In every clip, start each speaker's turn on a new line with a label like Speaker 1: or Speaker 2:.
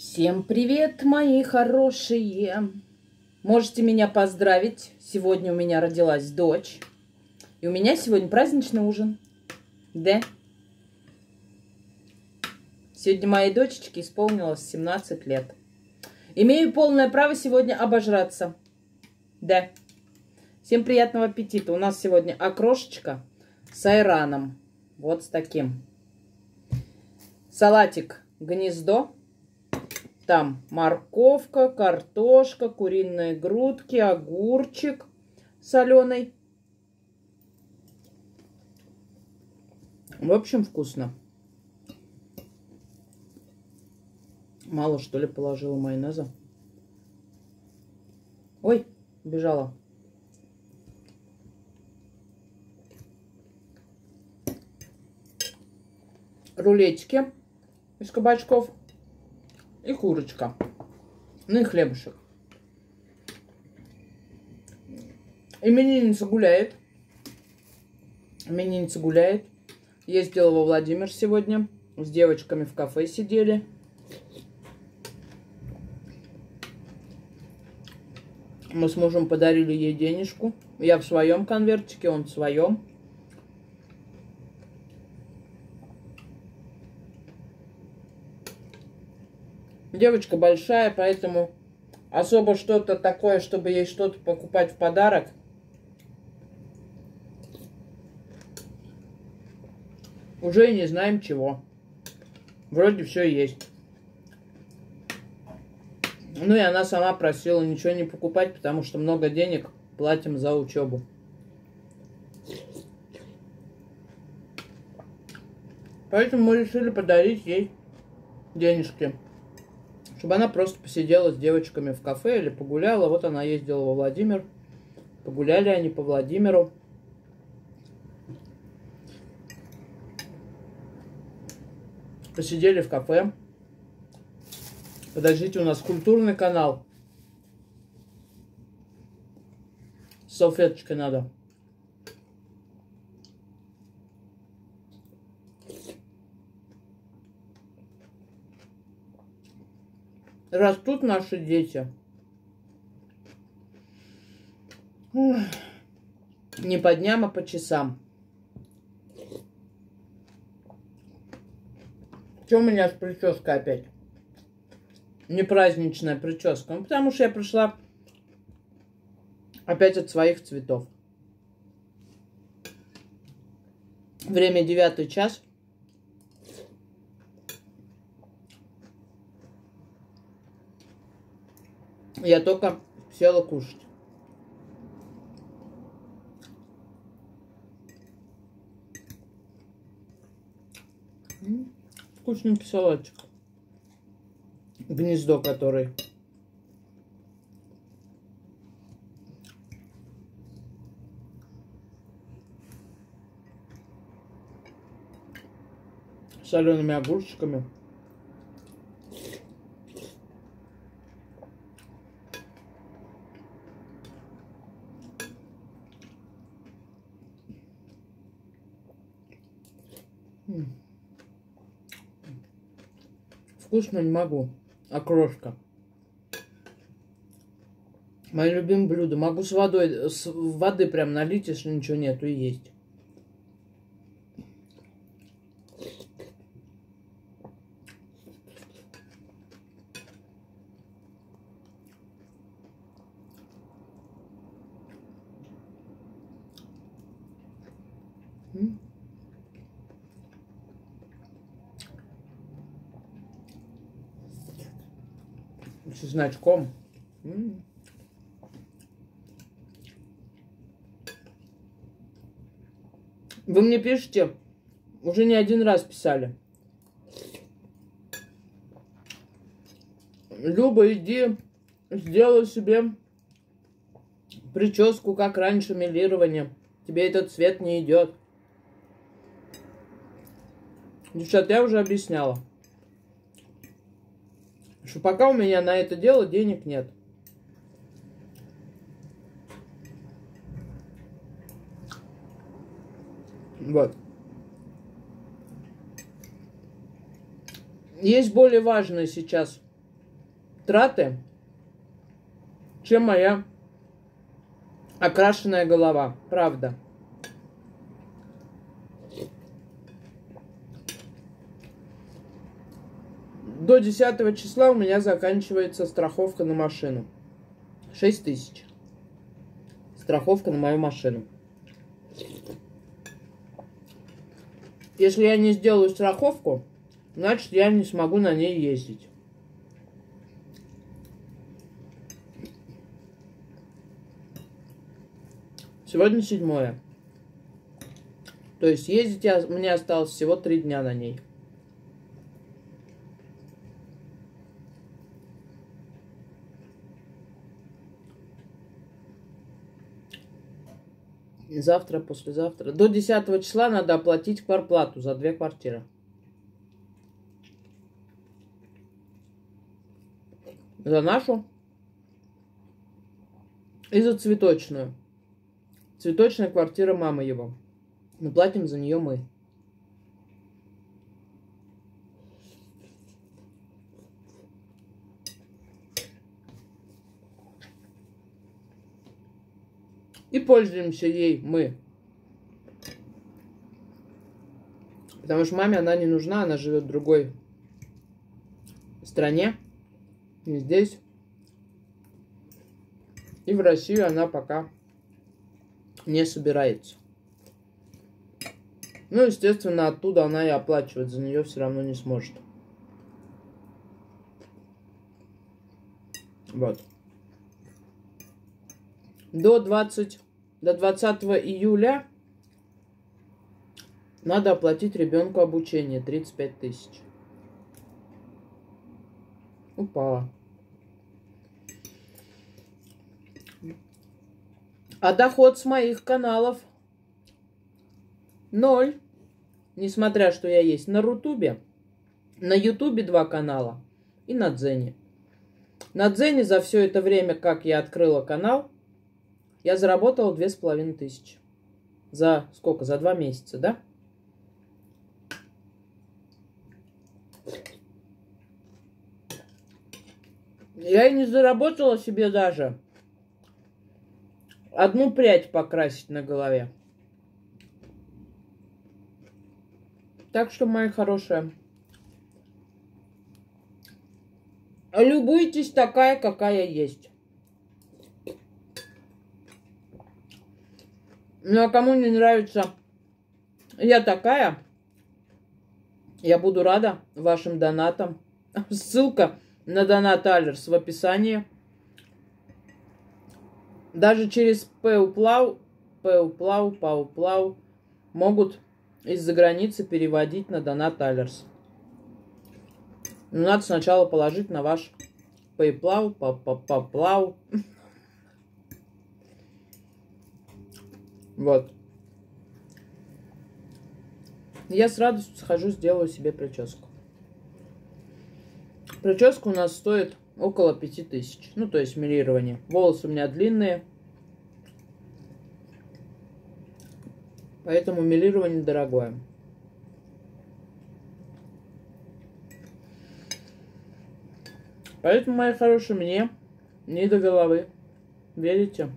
Speaker 1: Всем привет, мои хорошие! Можете меня поздравить. Сегодня у меня родилась дочь. И у меня сегодня праздничный ужин. Да? Сегодня моей дочечке исполнилось 17 лет. Имею полное право сегодня обожраться. Да. Всем приятного аппетита. У нас сегодня окрошечка с айраном. Вот с таким. Салатик гнездо. Там морковка, картошка, куриные грудки, огурчик соленый. В общем, вкусно. Мало, что ли, положила майонеза. Ой, бежала. Рулетики из кабачков. И курочка. Ну и хлебушек. Именинница гуляет. Именинница гуляет. Ездила во Владимир сегодня. С девочками в кафе сидели. Мы с мужем подарили ей денежку. Я в своем конвертике, он в своем. Девочка большая, поэтому особо что-то такое, чтобы ей что-то покупать в подарок. Уже и не знаем чего. Вроде все есть. Ну и она сама просила ничего не покупать, потому что много денег платим за учебу. Поэтому мы решили подарить ей денежки. Чтобы она просто посидела с девочками в кафе или погуляла. Вот она ездила во Владимир. Погуляли они по Владимиру. Посидели в кафе. Подождите, у нас культурный канал. С салфеточкой надо. Растут наши дети. Не по дням, а по часам. Что у меня с прической опять? Не праздничная прическа. Ну, потому что я пришла опять от своих цветов. Время 9 час. Я только села кушать. Вкусненький салатик. Гнездо который. С солеными огурчиками. Вкусно не могу. Окрошка. Мое любимое блюдо. Могу с воды прям налить, если ничего нету, и есть. С чесночком. Вы мне пишете, уже не один раз писали. Люба, иди, сделай себе прическу, как раньше, мелирование. Тебе этот цвет не идет. Девчат, я уже объясняла, что пока у меня на это дело денег нет. Вот. Есть более важные сейчас траты, чем моя окрашенная голова. Правда. До 10 числа у меня заканчивается страховка на машину. 6000. Страховка на мою машину. Если я не сделаю страховку, значит, я не смогу на ней ездить. Сегодня 7. То есть ездить мне осталось всего 3 дня на ней. Завтра, послезавтра. До 10 числа надо оплатить квартплату за 2 квартиры. За нашу и за цветочную. Цветочная квартира мамы его. Мы платим за нее мы. И пользуемся ей мы. Потому что маме она не нужна, она живет в другой стране. Не здесь. И в Россию она пока не собирается. Ну, естественно, оттуда она и оплачивать за нее все равно не сможет. Вот. До 20 июля надо оплатить ребенку обучение 35 тысяч. Упала. А доход с моих каналов 0. Несмотря, что я есть на Рутубе. На Ютубе 2 канала. И на Дзене. На Дзене за все это время, как я открыла канал, я заработала 2500. За сколько? За 2 месяца, да? Я и не заработала себе даже 1 прядь покрасить на голове. Так что, мои хорошие, любуйтесь такая, какая есть. Ну, а кому не нравится я такая, я буду рада вашим донатам. Ссылка на донат Алерс в описании. Даже через Пауплау могут из-за границы переводить на донат Алерс. Но надо сначала положить на ваш Пауплау. Вот. Я с радостью схожу, сделаю себе прическу. Прическа у нас стоит около 5000. Ну, то есть милирование. Волосы у меня длинные. Поэтому милирование дорогое. Поэтому, мои хорошие, мне не до головы. Верите?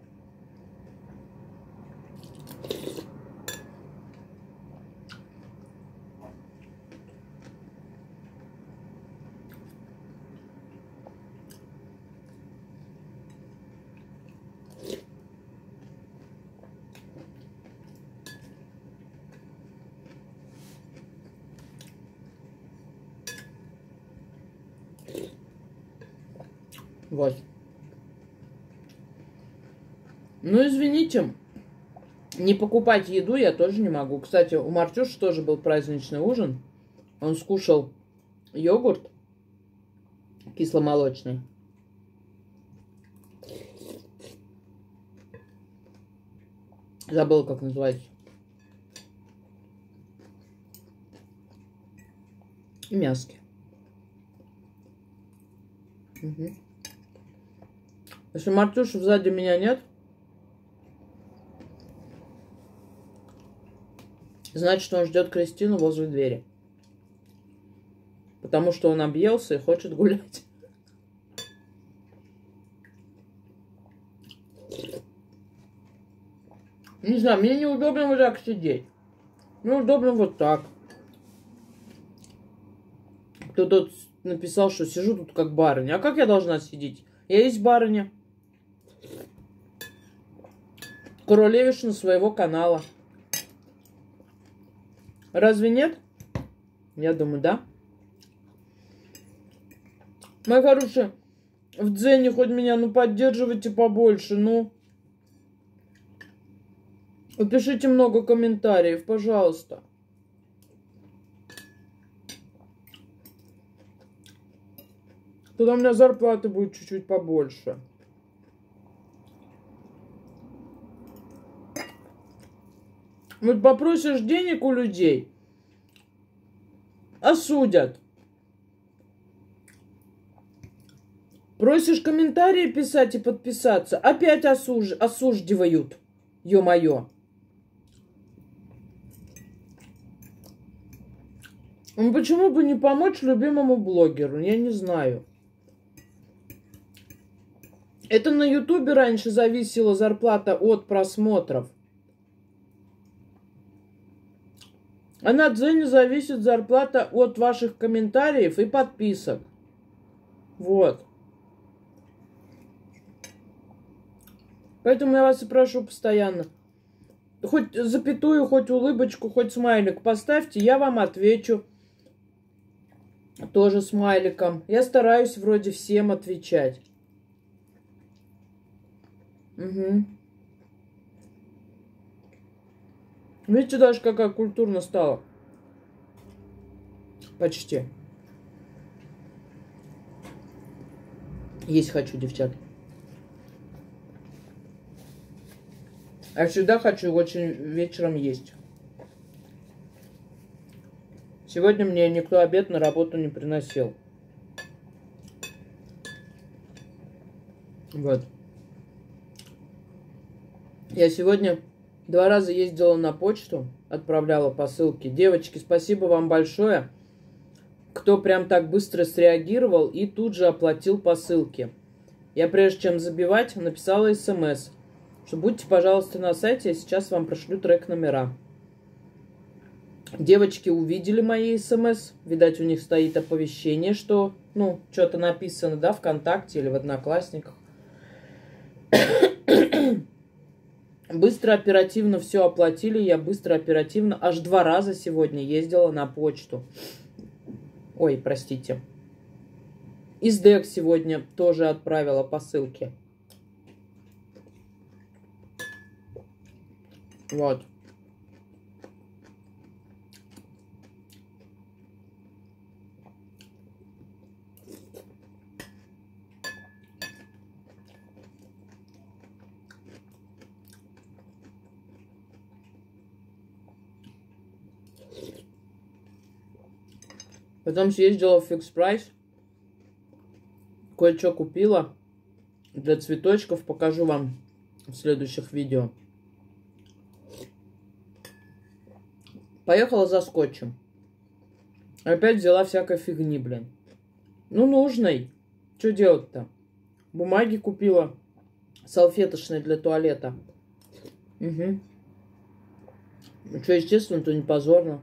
Speaker 1: Вот. Ну, извините, не покупать еду я тоже не могу. Кстати, у Мартюши тоже был праздничный ужин. Он скушал йогурт кисломолочный. Забыл, как называется. И мяски. Угу. Если Мартюши сзади меня нет, значит, он ждет Кристину возле двери. Потому что он объелся и хочет гулять. Не знаю, мне неудобно вот так сидеть. Мне удобно вот так. Кто-то написал, что сижу тут как барыня. А как я должна сидеть? Я есть барыня. Королевишна своего канала. Разве нет? Я думаю, да. Мои хорошие, в дзене хоть меня, ну, поддерживайте побольше, ну. Пишите много комментариев, пожалуйста. Тогда у меня зарплата будет чуть-чуть побольше. Вот попросишь денег у людей, осудят. Просишь комментарии писать и подписаться, опять осуждивают. Ё-моё. Ну почему бы не помочь любимому блогеру? Я не знаю. Это на Ютубе раньше зависела зарплата от просмотров. А на Дзене зависит зарплата от ваших комментариев и подписок. Вот. Поэтому я вас и прошу постоянно. Хоть запятую, хоть улыбочку, хоть смайлик поставьте, я вам отвечу. Тоже смайликом. Я стараюсь вроде всем отвечать. Угу. Видите, даже какая культурно стала. Почти. Есть хочу, девчат. Я всегда хочу очень вечером есть. Сегодня мне никто обед на работу не приносил. Вот. Я сегодня 2 раза ездила на почту, отправляла посылки. Девочки, спасибо вам большое, кто прям так быстро среагировал и тут же оплатил посылки. Я прежде чем забивать, написала смс, что будьте, пожалуйста, на сайте, я сейчас вам пришлю трек-номера. Девочки увидели мои смс, видать, у них стоит оповещение, что, ну, что-то написано, да, ВКонтакте или в Одноклассниках. Быстро, оперативно все оплатили, я быстро, оперативно, аж 2 раза сегодня ездила на почту. Ой, простите. Из ДЭК сегодня тоже отправила посылки. Вот. Потом съездила в Фикс Прайс. Кое-что купила для цветочков. Покажу вам в следующих видео. Поехала за скотчем. Опять взяла всякой фигни, блин. Ну, нужной. Что делать-то? Бумаги купила. Салфеточные для туалета. Угу. Ну, что, естественно, то не позорно.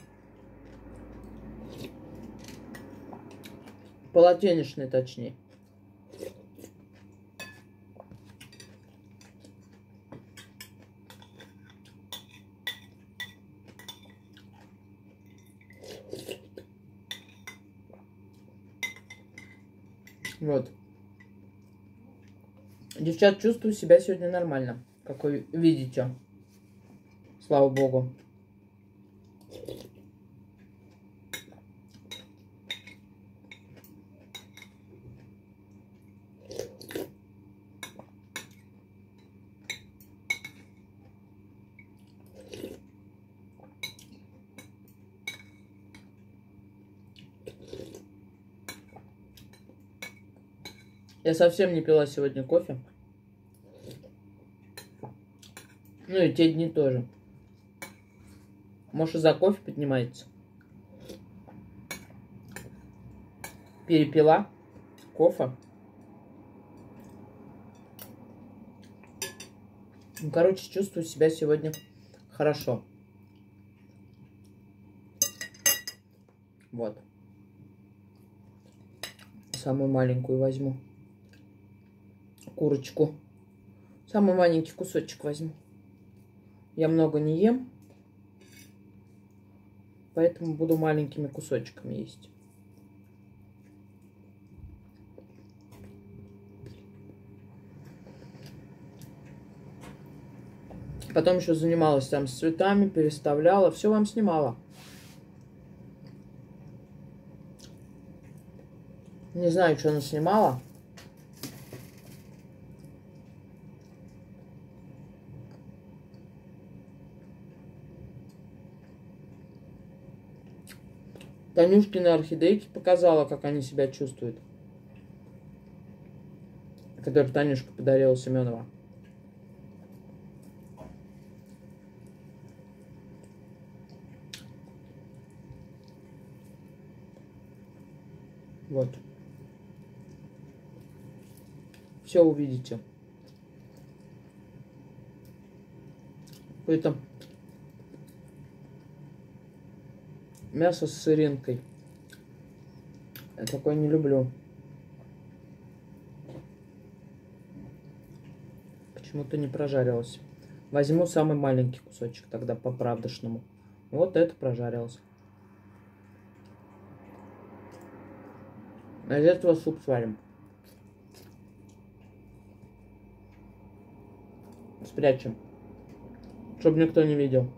Speaker 1: Полотенечный, точнее. Вот. Девчат, чувствую себя сегодня нормально. Как вы видите. Слава богу. Я совсем не пила сегодня кофе. Ну и те дни тоже. Может, из-за кофе поднимается. Перепила кофе. Ну, короче, чувствую себя сегодня хорошо. Вот. Самую маленькую возьму. Курочку. Самый маленький кусочек возьму. Я много не ем. Поэтому буду маленькими кусочками есть. Потом еще занималась там с цветами, переставляла. Все вам снимала. Не знаю, что она снимала. Танюшкины орхидейки показала, как они себя чувствуют. Который Танюшка подарила Семенова. Вот. Все увидите. Какое-то мясо с сыринкой. Я такое не люблю. Почему-то не прожарилось. Возьму самый маленький кусочек тогда по-правдошному. Вот это прожарилось. А из этого суп сварим. Спрячем. Чтобы никто не видел.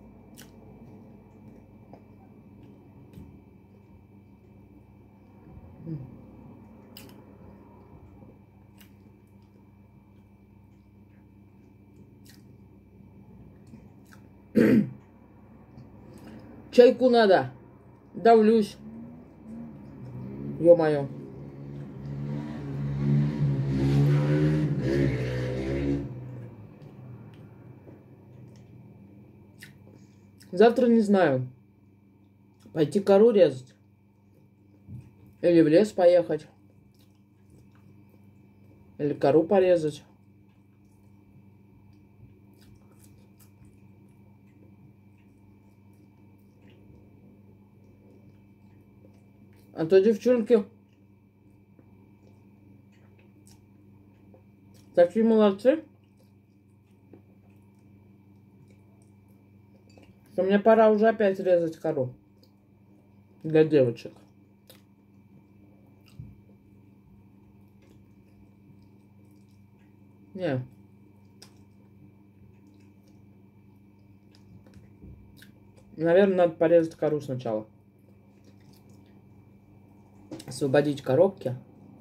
Speaker 1: Чайку надо. Давлюсь. Ё-моё. Завтра не знаю. Пойти кору резать. Или в лес поехать. Или кору порезать. А то девчонки такие молодцы, что мне пора уже опять резать кору для девочек. Не. Наверное, надо порезать кору сначала. Освободить коробки.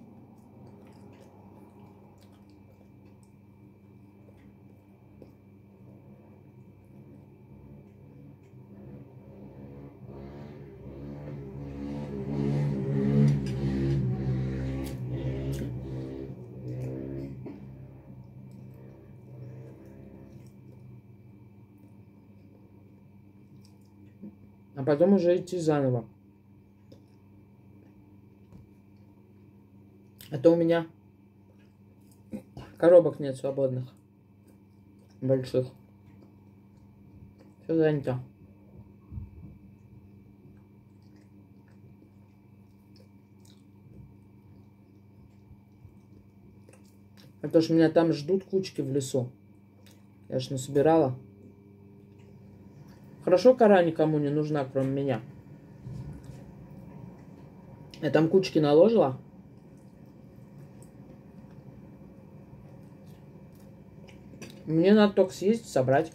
Speaker 1: А потом уже идти заново. А то у меня коробок нет свободных. Больших. Все занято. А то что меня там ждут кучки в лесу. Я ж насобирала. Хорошо, кора никому не нужна, кроме меня. Я там кучки наложила. Мне надо только съездить, собрать.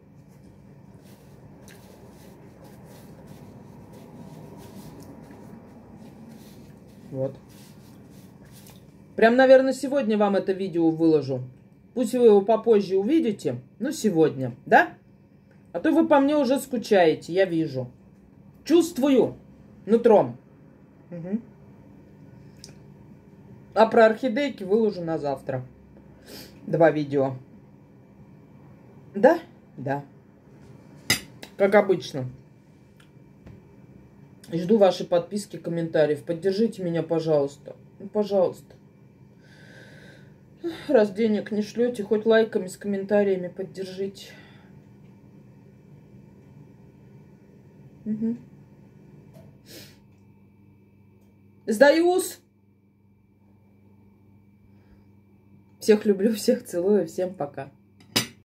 Speaker 1: Вот. Прям, наверное, сегодня вам это видео выложу. Пусть вы его попозже увидите, но сегодня, да? А то вы по мне уже скучаете, я вижу. Чувствую нутром. Угу. А про орхидейки выложу на завтра. 2 видео. Да? Да. Как обычно. Жду ваши подписки, комментариев. Поддержите меня, пожалуйста. Ну, пожалуйста. Раз денег не шлете, хоть лайками с комментариями поддержите. Угу. Сдаюсь! Всех люблю, всех целую, всем пока.